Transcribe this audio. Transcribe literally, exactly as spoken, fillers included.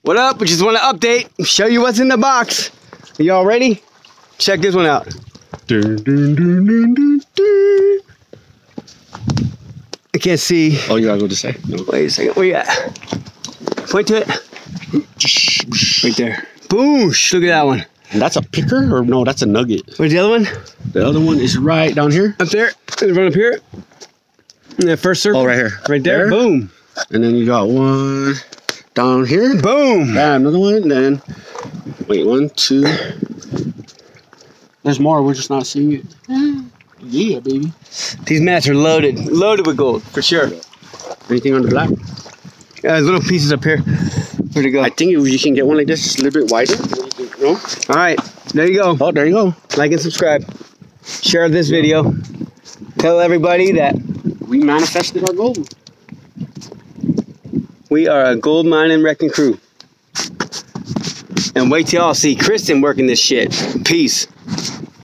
What up? We just want to update, show you what's in the box. Are y'all ready? Check this one out. Dun, dun, dun, dun, dun, dun. I can't see. Oh, you gotta go this side? No. Wait a second. Where you at? Point to it. Right there. Boosh. Look at that one. And that's a picker? Or no, that's a nugget. Where's the other one? The other one is right down here. Up there. Run up here. In that first circle. Oh, right here. Right there. there. Boom. And then you got one down here. Boom. Bam, another one. And then, wait, one, two. There's more. We're just not seeing it. Yeah, baby. These mats are loaded. Loaded with gold, for sure. Anything on the black? Yeah, there's little pieces up here. Where'd it go? I think if you can get one like this, just a little bit wider. No? All right. There you go. Oh, there you go. Like and subscribe. Share this video. Tell everybody that we manifested our gold. We are a gold mining wrecking crew. And wait till y'all see Kristen working this shit. Peace.